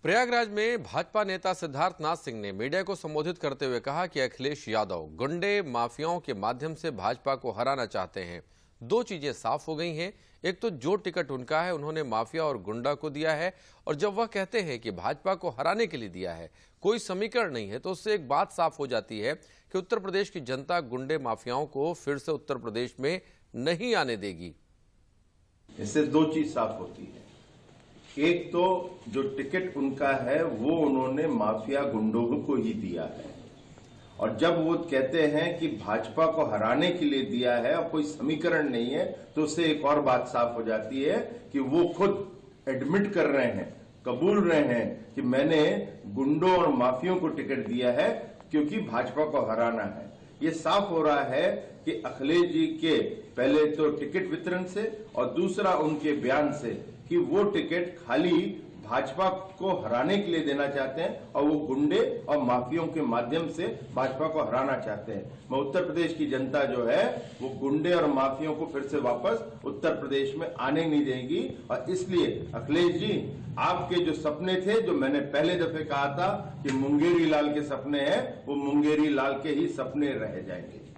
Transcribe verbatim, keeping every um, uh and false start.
प्रयागराज में भाजपा नेता सिद्धार्थनाथ सिंह ने मीडिया को संबोधित करते हुए कहा कि अखिलेश यादव गुंडे माफियाओं के माध्यम से भाजपा को हराना चाहते हैं। दो चीजें साफ हो गई हैं। एक तो जो टिकट उनका है उन्होंने माफिया और गुंडा को दिया है, और जब वह कहते हैं कि भाजपा को हराने के लिए दिया है, कोई समीकरण नहीं है, तो उससे एक बात साफ हो जाती है कि उत्तर प्रदेश की जनता गुंडे माफियाओं को फिर से उत्तर प्रदेश में नहीं आने देगी। इससे दो चीज साफ होती है। एक तो जो टिकट उनका है वो उन्होंने माफिया गुंडों को ही दिया है, और जब वो कहते हैं कि भाजपा को हराने के लिए दिया है और कोई समीकरण नहीं है, तो उससे एक और बात साफ हो जाती है कि वो खुद एडमिट कर रहे हैं, कबूल रहे हैं कि मैंने गुंडों और माफियों को टिकट दिया है क्योंकि भाजपा को हराना है। ये साफ हो रहा है कि अखिलेश जी के पहले तो टिकट वितरण से और दूसरा उनके बयान से कि वो टिकट खाली भाजपा को हराने के लिए देना चाहते हैं और वो गुंडे और माफियों के माध्यम से भाजपा को हराना चाहते हैं। मैं उत्तर प्रदेश की जनता जो है वो गुंडे और माफियों को फिर से वापस उत्तर प्रदेश में आने नहीं देगी, और इसलिए अखिलेश जी आपके जो सपने थे, जो मैंने पहले दफे कहा था कि मुंगेरी लाल के सपने हैं, वो मुंगेरी लाल के ही सपने रह जाएंगे।